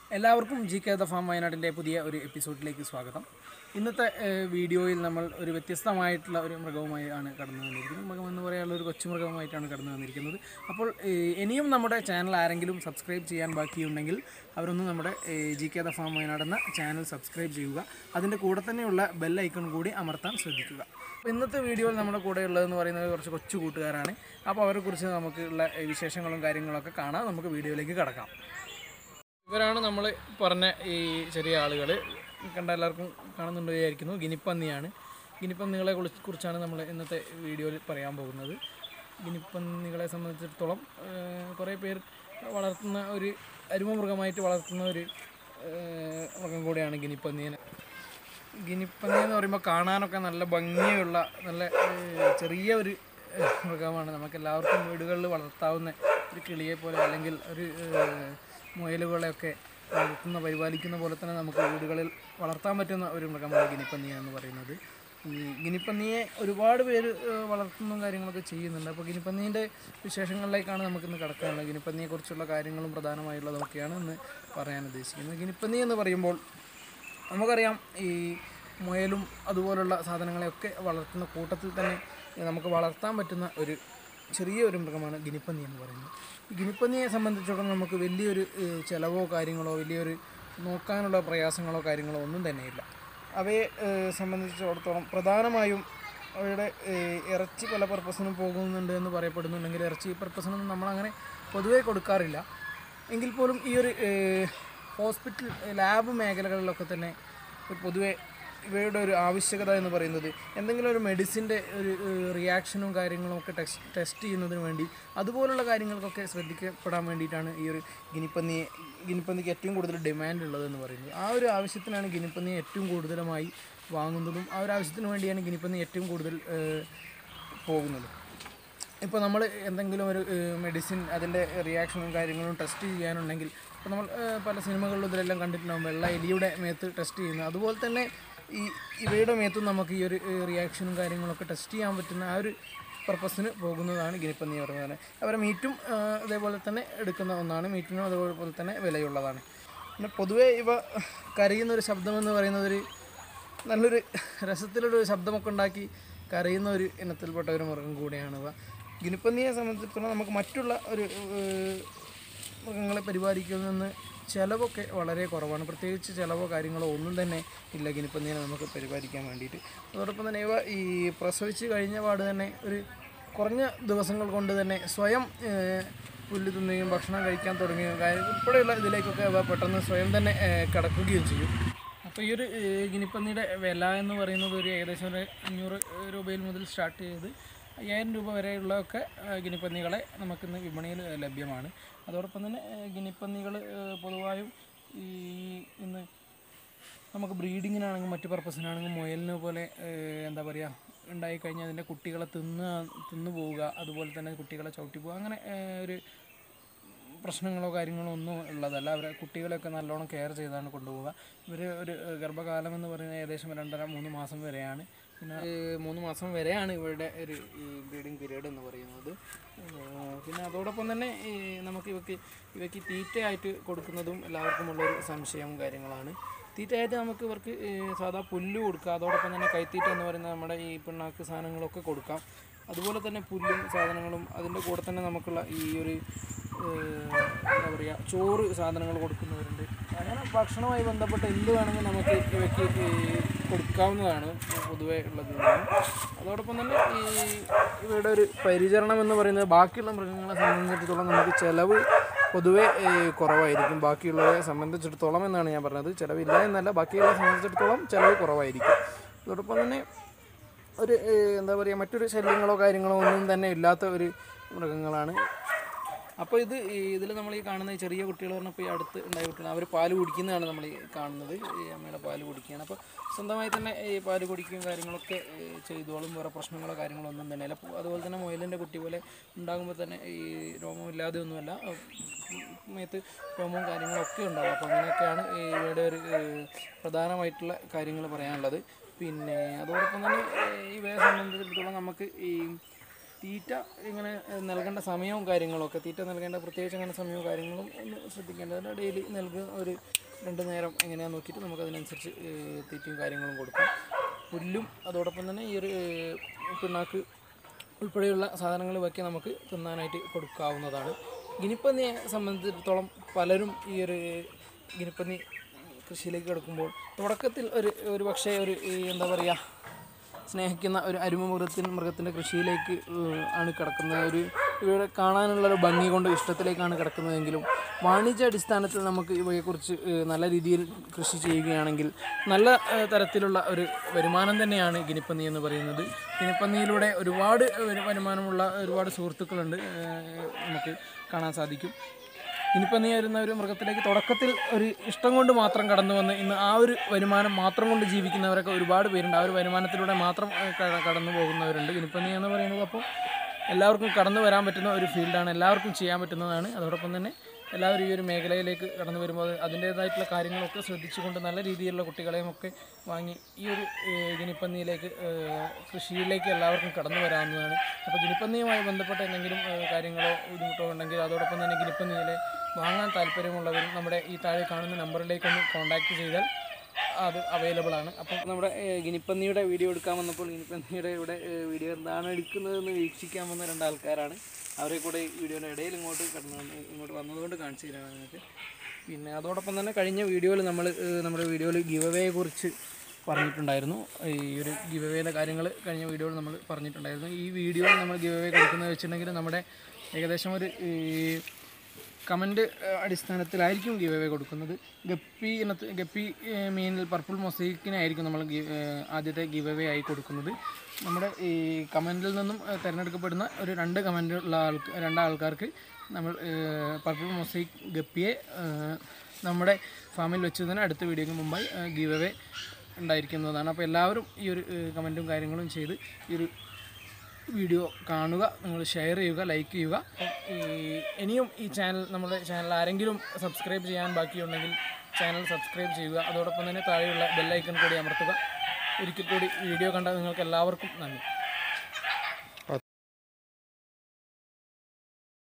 എല്ലാവർക്കും Gk The Farm Wayanadന്റെ പുതിയ ഒരു എപ്പിസോഡിലേക്ക് സ്വാഗതം. ഇന്നത്തെ വീഡിയോയിൽ നമ്മൾ ഒരു വ്യത്യസ്തമായിട്ടുള്ള ഒരു മൃഗവുമായാണ് കടന്നു വന്നിരിക്കുന്നത്. മൃഗമെന്ന് പറയാനുള്ള ഒരു കൊച്ചുമൃഗവുമായിട്ടാണ് കടന്നു വന്നിരിക്കുന്നത്. അപ്പോൾ ഇനിയും നമ്മുടെ ചാനൽ ആരെങ്കിലും സബ്സ്ക്രൈബ് ചെയ്യാൻ ബാക്കിയുണ്ടെങ്കിൽ അവരൊന്നും നമ്മുടെ Gk The Farm Wayanad എന്ന ചാനൽ സബ്സ്ക്രൈബ് ചെയ്യുക. അതിൻ്റെ കൂടെ തന്നെയുള്ള ബെൽ ഐക്കൺ കൂടി അമർത്താൻ ശ്രദ്ധിക്കുക. അപ്പോൾ ഇന്നത്തെ വീഡിയോയിൽ നമ്മുടെ കൂടെ ഉള്ളതെന്ന് പറയുന്നത് കുറച്ച് കൊച്ചു കൂട്ടുകാരാണ്. അപ്പോൾ അവരെക്കുറിച്ച് നമുക്കുള്ള വിശേഷങ്ങളും കാര്യങ്ങളൊക്കെ കാണാം. നമുക്ക് വീഡിയോയിലേക്ക് കടക്കാം. ഇവരാണ് നമ്മൾ പറഞ്ഞ ഈ ചെറിയ ആളുകൾ. കണ്ട എല്ലാവർക്കും കാണുന്നുണ്ട് വിചാരിക്കുന്നു. ഗിനിപ്പന്നിയാണ്. ഗിനിപ്പന്നികളെ കുറിച്ചാണ് നമ്മൾ ഇന്നത്തെ വീഡിയോയിൽ പറയാൻ പോകുന്നത്. ഗിനിപ്പന്നികളെ സംബന്ധിച്ചിടത്തോളം കുറേ പേർ വളർത്തുന്ന ഒരു അരുമ മൃഗമായിട്ട് വളർത്തുന്ന ഒരു മൃഗം കൂടിയാണ് ഗിനിപ്പന്നിയെ. ഗിനിപ്പന്നി എന്ന് പറയുമ്പോൾ കാണാനൊക്കെ നല്ല ഭംഗിയുള്ള നല്ല ചെറിയ ഒരു മൃഗമാണ്. നമുക്കെല്ലാവർക്കും വീടുകളിൽ വളർത്താവുന്ന ഒരു കിളിയെ പോലെ അല്ലെങ്കിൽ ഒരു മുയലുകളെയൊക്കെ പരിപാലിക്കുന്ന പോലെ തന്നെ നമുക്ക് വീടുകളിൽ വളർത്താൻ പറ്റുന്ന ഒരു മൃഗമാണ് ഗിനിപ്പന്നി എന്ന് പറയുന്നത്. ഈ ഗിനിപ്പന്നിയെ ഒരുപാട് പേര് വളർത്തുന്നതും കാര്യങ്ങളൊക്കെ ചെയ്യുന്നുണ്ട്. അപ്പോൾ ഗിനിപ്പന്നീൻ്റെ വിശേഷങ്ങളിലേക്കാണ് നമുക്കിന്ന് കിടക്കാനുള്ളത്. ഗിനിപ്പന്നിയെക്കുറിച്ചുള്ള കാര്യങ്ങളും പ്രധാനമായുള്ളതൊക്കെയാണ് ഇന്ന് പറയാൻ ഉദ്ദേശിക്കുന്നത്. ഗിനിപ്പന്നി എന്ന് പറയുമ്പോൾ നമുക്കറിയാം, ഈ മുയലും അതുപോലുള്ള സാധനങ്ങളെയൊക്കെ വളർത്തുന്ന കൂട്ടത്തിൽ തന്നെ നമുക്ക് വളർത്താൻ പറ്റുന്ന ഒരു ചെറിയൊരു മൃഗമാണ് ഗിനിപ്പന്നി എന്ന് പറയുന്നത്. ഈ ഗിനിപ്പന്നിയെ സംബന്ധിച്ചിടത്തോളം നമുക്ക് വലിയൊരു ചിലവോ കാര്യങ്ങളോ വലിയൊരു നോക്കാനുള്ള പ്രയാസങ്ങളോ കാര്യങ്ങളോ ഒന്നും തന്നെയില്ല. അവയെ സംബന്ധിച്ചിടത്തോളം പ്രധാനമായും അവയുടെ ഇറച്ചി പല പർപ്പസിനും പോകുന്നുണ്ട് എന്ന് പറയപ്പെടുന്നുണ്ടെങ്കിൽ ഇറച്ചി പർപ്പസിനൊന്നും നമ്മളങ്ങനെ പൊതുവേ കൊടുക്കാറില്ല. എങ്കിൽ പോലും ഈ ഒരു ഹോസ്പിറ്റൽ ലാബ് മേഖലകളിലൊക്കെ തന്നെ പൊതുവേ ഇവയുടെ ഒരു ആവശ്യകത എന്ന് പറയുന്നത് എന്തെങ്കിലും ഒരു മെഡിസിൻ്റെ ഒരു റിയാക്ഷനും കാര്യങ്ങളും ഒക്കെ ടെസ്റ്റ് ചെയ്യുന്നതിന് വേണ്ടി അതുപോലുള്ള കാര്യങ്ങൾക്കൊക്കെ ശ്രദ്ധിക്കപ്പെടാൻ വേണ്ടിയിട്ടാണ് ഈ ഒരു ഗിനിപ്പന്നിക്ക് ഏറ്റവും കൂടുതൽ ഡിമാൻഡ് ഉള്ളതെന്ന് പറയുന്നത്. ആ ഒരു ആവശ്യത്തിനാണ് ഗിനിപ്പന്നിയെ ഏറ്റവും കൂടുതലുമായി വാങ്ങുന്നതും ആ ഒരു ആവശ്യത്തിന് വേണ്ടിയാണ് ഗിനിപ്പന്നി ഏറ്റവും കൂടുതൽ പോകുന്നത്. ഇപ്പോൾ നമ്മൾ എന്തെങ്കിലും ഒരു മെഡിസിൻ അതിൻ്റെ റിയാക്ഷനും കാര്യങ്ങളും ടെസ്റ്റ് ചെയ്യാനുണ്ടെങ്കിൽ ഇപ്പോൾ നമ്മൾ പല സിനിമകളിലും ഇതിലെല്ലാം കണ്ടിട്ടുണ്ടാകും, വെള്ള എലിയുടെ മേത്ത് ടെസ്റ്റ് ചെയ്യുന്നത്. അതുപോലെ തന്നെ ഇവയുടെ മേത്തും നമുക്ക് ഈ ഒരു റിയാക്ഷനും കാര്യങ്ങളൊക്കെ ടെസ്റ്റ് ചെയ്യാൻ പറ്റുന്ന ആ ഒരു പർപ്പസിന് പോകുന്നതാണ് ഗിനിപ്പന്നി പറയുന്നത്. അവരെ മീറ്റും അതേപോലെ തന്നെ എടുക്കുന്ന ഒന്നാണ്. മീറ്റിനും അതേപോലെ തന്നെ വിലയുള്ളതാണ്. പിന്നെ പൊതുവേ ഇവ കരയുന്നൊരു ശബ്ദമെന്ന് പറയുന്നത് ഒരു നല്ലൊരു രസത്തിലൊരു ശബ്ദമൊക്കെ ഉണ്ടാക്കി കരയുന്ന ഒരു ഇനത്തിൽപ്പെട്ട ഒരു മൃഗം കൂടിയാണ് ഇവ. ഗിനിപ്പന്നിയെ സംബന്ധിച്ചിടത്തോളം നമുക്ക് മറ്റുള്ള ഒരു മൃഗങ്ങളെ പരിപാലിക്കുന്നതിൽ ചിലവൊക്കെ വളരെ കുറവാണ്. പ്രത്യേകിച്ച് ചിലവോ കാര്യങ്ങളോ ഒന്നും തന്നെ ഇല്ല ഗിനിപ്പന്നിയെ നമുക്ക് പരിപാലിക്കാൻ വേണ്ടിയിട്ട്. അതോടൊപ്പം തന്നെ ഇവ ഈ പ്രസവിച്ച് കഴിഞ്ഞ പാട് തന്നെ ഒരു കുറഞ്ഞ ദിവസങ്ങൾ കൊണ്ട് തന്നെ സ്വയം പുല്ല് തിന്നുകയും ഭക്ഷണം കഴിക്കാൻ തുടങ്ങുകയും ഉൾപ്പെടെയുള്ള ഇതിലേക്കൊക്കെ ഇവ പെട്ടെന്ന് സ്വയം തന്നെ കിടക്കുകയും ചെയ്യും. അപ്പോൾ ഈ ഒരു ഗിനിപ്പന്നിയുടെ വില എന്ന് പറയുന്നത് ഒരു ഏകദേശം ഒരു 500 രൂപയിൽ മുതൽ സ്റ്റാർട്ട് ചെയ്ത് 5000 രൂപ വരെയുള്ളതൊക്കെ ഗിനിപ്പന്നികളെ നമുക്കിന്ന് വിപണിയിൽ ലഭ്യമാണ്. അതോടൊപ്പം തന്നെ ഗിനിപ്പന്നികൾ പൊതുവായും ഇന്ന് നമുക്ക് ബ്രീഡിങ്ങിനാണെങ്കിലും മറ്റു പർപ്പസിനാണെങ്കിലും മുയലിനെ പോലെ എന്താ പറയുക ഉണ്ടായിക്കഴിഞ്ഞാൽ അതിൻ്റെ കുട്ടികളെ തിന്നു പോവുക, അതുപോലെ തന്നെ കുട്ടികളെ ചവിട്ടി പോവുക, അങ്ങനെ ഒരു പ്രശ്നങ്ങളോ കാര്യങ്ങളോ ഒന്നും ഉള്ളതല്ല. അവരെ കുട്ടികളെയൊക്കെ നല്ലോണം കെയർ ചെയ്താണ് കൊണ്ടുപോവുക. ഇവർ ഒരു ഗർഭകാലം എന്ന് പറയുന്നത് ഏകദേശം 2.5-3 മാസം വരെയാണ്. പിന്നെ 3 മാസം വരെയാണ് ഇവരുടെ ഒരു ബ്രീഡിങ് പീരീഡ് എന്ന് പറയുന്നത്. പിന്നെ അതോടൊപ്പം തന്നെ നമുക്ക് ഇവയ്ക്ക് തീറ്റയായിട്ട് കൊടുക്കുന്നതും എല്ലാവർക്കും ഉള്ളൊരു സംശയവും കാര്യങ്ങളാണ്. തീറ്റയായിട്ട് നമുക്ക് ഇവർക്ക് സാധാ പുല്ല് കൊടുക്കാം. അതോടൊപ്പം തന്നെ കൈത്തീറ്റ എന്ന് പറയുന്ന നമ്മുടെ ഈ പിണ്ണാക്ക് സാധനങ്ങളൊക്കെ കൊടുക്കാം. അതുപോലെ തന്നെ പുല്ലും സാധനങ്ങളും അതിൻ്റെ കൂടെ തന്നെ നമുക്കുള്ള ഈ ഒരു എന്താ പറയുക ചോറ് സാധനങ്ങൾ കൊടുക്കുന്നവരുണ്ട്. അങ്ങനെ ഭക്ഷണവുമായി ബന്ധപ്പെട്ട എന്ത് വേണമെങ്കിൽ നമുക്ക് ഇവയ്ക്ക് കൊടുക്കാവുന്നതാണ് പൊതുവേ ഉള്ളത്. അതോടൊപ്പം തന്നെ ഇവയുടെ ഒരു പരിചരണം എന്ന് പറയുന്നത് ബാക്കിയുള്ള മൃഗങ്ങളെ സംബന്ധിച്ചിടത്തോളം നമുക്ക് ചിലവ് പൊതുവേ കുറവായിരിക്കും. ബാക്കിയുള്ളവരെ സംബന്ധിച്ചിടത്തോളം എന്നാണ് ഞാൻ പറഞ്ഞത്. ചിലവില്ല എന്നല്ല, ബാക്കിയുള്ളവരെ സംബന്ധിച്ചിടത്തോളം ചിലവ് കുറവായിരിക്കും. അതോടൊപ്പം തന്നെ ഒരു എന്താ പറയുക മറ്റൊരു ശല്യങ്ങളോ കാര്യങ്ങളോ ഒന്നും തന്നെ ഇല്ലാത്ത ഒരു മൃഗങ്ങളാണ്. അപ്പോൾ ഇതിൽ നമ്മൾ ഈ കാണുന്ന ചെറിയ കുട്ടികൾ പറഞ്ഞപ്പോൾ ഈ അടുത്ത് ഉണ്ടായ കുട്ടികൾ അവർ പാല് കുടിക്കുന്നതാണ് നമ്മൾ ഈ കാണുന്നത്. ഈ അമ്മയുടെ പാല് കുടിക്കുകയാണ്. അപ്പോൾ സ്വന്തമായി തന്നെ ഈ പാല് കുടിക്കുകയും കാര്യങ്ങളൊക്കെ ചെയ്തോളും. വേറെ പ്രശ്നങ്ങളോ കാര്യങ്ങളോ ഒന്നും തന്നെ അല്ല. അതുപോലെ തന്നെ മുയലിൻ്റെ കുട്ടി പോലെ ഉണ്ടാകുമ്പോൾ തന്നെ ഈ രോമമില്ലാതെ ഒന്നുമല്ല, മേത്ത് രോമവും കാര്യങ്ങളൊക്കെ ഉണ്ടാകും. അപ്പോൾ അങ്ങനെയൊക്കെയാണ് ഇവയുടെ ഒരു പ്രധാനമായിട്ടുള്ള കാര്യങ്ങൾ പറയാനുള്ളത്. പിന്നെ അതോടൊപ്പം തന്നെ ഇവയെ സംബന്ധിച്ചിടത്തോളം നമുക്ക് ഈ തീറ്റ ഇങ്ങനെ നൽകേണ്ട സമയവും കാര്യങ്ങളൊക്കെ തീറ്റ നൽകേണ്ട പ്രത്യേകിച്ച് അങ്ങനെ സമയവും കാര്യങ്ങളും ഒന്ന് ശ്രദ്ധിക്കേണ്ടത്. ഡെയിലി നൽകുന്ന ഒരു 2 നേരം എങ്ങനെയാണെന്ന് നോക്കിയിട്ട് നമുക്കതിനനുസരിച്ച് തീറ്റയും കാര്യങ്ങളും കൊടുക്കാം. പുല്ലും അതോടൊപ്പം തന്നെ ഈ ഒരു പിണ്ണാക്ക് ഉൾപ്പെടെയുള്ള സാധനങ്ങൾ വയ്ക്കി നമുക്ക് തിന്നാനായിട്ട് കൊടുക്കാവുന്നതാണ്. ഗിനിപ്പന്നിയെ സംബന്ധിച്ചിടത്തോളം പലരും ഈ ഒരു ഗിനിപ്പന്നി കൃഷിയിലേക്ക് കിടക്കുമ്പോൾ തുടക്കത്തിൽ ഒരു പക്ഷേ എന്താ പറയുക, സ്നേഹിക്കുന്ന ഒരു അരുമ മൃഗത്തിൻ്റെ കൃഷിയിലേക്ക് ആണ് കിടക്കുന്നത്. ഇവയുടെ കാണാനുള്ളൊരു ഭംഗി കൊണ്ട് ഇഷ്ടത്തിലേക്കാണ് കിടക്കുന്നതെങ്കിലും വാണിജ്യ അടിസ്ഥാനത്തിൽ നമുക്ക് ഇവയെക്കുറിച്ച് നല്ല രീതിയിൽ കൃഷി ചെയ്യുകയാണെങ്കിൽ നല്ല തരത്തിലുള്ള ഒരു വരുമാനം തന്നെയാണ് ഗിനിപ്പന്നി എന്ന് പറയുന്നത്. ഗിനിപ്പന്നിയിലൂടെ ഒരുപാട് വരുമാനമുള്ള ഒരുപാട് സുഹൃത്തുക്കളുണ്ട്, നമുക്ക് കാണാൻ സാധിക്കും. ഗിനിപ്പന്നി വരുന്ന ഒരു മൃഗത്തിലേക്ക് തുടക്കത്തിൽ ഒരു ഇഷ്ടം കൊണ്ട് മാത്രം കടന്നു വന്ന് ഇന്ന് ആ ഒരു വരുമാനം മാത്രം കൊണ്ട് ജീവിക്കുന്നവരൊക്കെ ഒരുപാട് പേരുണ്ട്. ആ ഒരു വരുമാനത്തിലൂടെ മാത്രം കടന്നു പോകുന്നവരുണ്ട്. ഗിനിപ്പന്നി എന്ന് പറയുന്നത് അപ്പോൾ എല്ലാവർക്കും കടന്നു വരാൻ പറ്റുന്ന ഒരു ഫീൽഡാണ്, എല്ലാവർക്കും ചെയ്യാൻ പറ്റുന്നതാണ്. അതോടൊപ്പം തന്നെ എല്ലാവരും ഈ ഒരു മേഖലയിലേക്ക് കടന്നു വരുമ്പോൾ അതിൻ്റേതായിട്ടുള്ള കാര്യങ്ങളൊക്കെ ശ്രദ്ധിച്ചുകൊണ്ട് നല്ല രീതിയിലുള്ള കുട്ടികളെയും ഒക്കെ വാങ്ങി ഈ ഒരു ഗിനിപ്പന്നിയിലേക്ക് കൃഷിയിലേക്ക് എല്ലാവർക്കും കടന്നു വരാവുന്നതാണ്. അപ്പോൾ ഗിനിപ്പന്നിയുമായി ബന്ധപ്പെട്ട എന്തെങ്കിലും കാര്യങ്ങളോ ബുദ്ധിമുട്ടോ ഉണ്ടെങ്കിൽ അതോടൊപ്പം തന്നെ ഗിനിപ്പന്നിയിലെ വാങ്ങാൻ താല്പര്യമുള്ളവരും നമ്മുടെ ഈ താഴെ കാണുന്ന നമ്പറിലേക്കൊന്ന് കോൺടാക്റ്റ് ചെയ്താൽ അത് അവൈലബിൾ ആണ്. അപ്പം നമ്മുടെ ഗിനിപ്പന്നിയുടെ വീഡിയോ എടുക്കാൻ വന്നപ്പോൾ ഗിനിപ്പന്നിയുടെ ഇവിടെ വീഡിയോ എന്താണ് എടുക്കുന്നതെന്ന് വീക്ഷിക്കാൻ വന്ന 2 ആൾക്കാരാണ്. അവരെ കൂടെ ഈ വീഡിയോയുടെ ഇടയിൽ ഇങ്ങോട്ട് വന്നതുകൊണ്ട് കാണിച്ചു തരാണ് നിങ്ങൾക്ക്. പിന്നെ അതോടൊപ്പം തന്നെ കഴിഞ്ഞ വീഡിയോയിൽ നമ്മുടെ വീഡിയോയിൽ ഗിവ് അവേയെ കുറിച്ച് പറഞ്ഞിട്ടുണ്ടായിരുന്നു. ഈ ഒരു ഗിവ് അവേയുടെ കാര്യങ്ങൾ കഴിഞ്ഞ വീഡിയോയിൽ നമ്മൾ പറഞ്ഞിട്ടുണ്ടായിരുന്നു. ഈ വീഡിയോയിൽ നമ്മൾ ഗിവ് അവേ കൊടുക്കുന്നത് വെച്ചിട്ടുണ്ടെങ്കിൽ നമ്മുടെ ഏകദേശം ഒരു കമൻറ്റ് അടിസ്ഥാനത്തിലായിരിക്കും ഗിവ് അവേ കൊടുക്കുന്നത്. ഗപ്പി മീനിൽ പർപ്പിൾ മൊസൈക്കിനായിരിക്കും നമ്മൾ ആദ്യത്തെ ഗിവ് അവേ ആയി കൊടുക്കുന്നത്. നമ്മുടെ ഈ കമൻറ്റിൽ നിന്നും തിരഞ്ഞെടുക്കപ്പെടുന്ന ഒരു 2 കമൻറ്റുള്ള 2 ആൾക്കാർക്ക് നമ്മൾ പർപ്പിൾ മൊസൈക്ക് ഗപ്പിയെ നമ്മുടെ ഫാമിൽ വെച്ച് തന്നെ അടുത്ത വീഡിയോയ്ക്ക് മുമ്പായി ഗിവ് അവേ ഉണ്ടായിരിക്കുന്നതാണ്. അപ്പോൾ എല്ലാവരും ഈ ഒരു കമൻറ്റും കാര്യങ്ങളും ചെയ്ത് ഈ ഒരു വീഡിയോ കാണുക, നിങ്ങൾ ഷെയർ ചെയ്യുക, ലൈക്ക് ചെയ്യുക. ഇനിയും ഈ നമ്മുടെ ചാനൽ ആരെങ്കിലും സബ്സ്ക്രൈബ് ചെയ്യാൻ ബാക്കിയുണ്ടെങ്കിൽ ചാനൽ സബ്സ്ക്രൈബ് ചെയ്യുക. അതോടൊപ്പം തന്നെ താഴെയുള്ള ബെല്ലൈക്കൺ കൂടി അമർത്തുക. ഒരിക്കൽ കൂടി വീഡിയോ കണ്ട നിങ്ങൾക്ക് എല്ലാവർക്കും നന്ദി.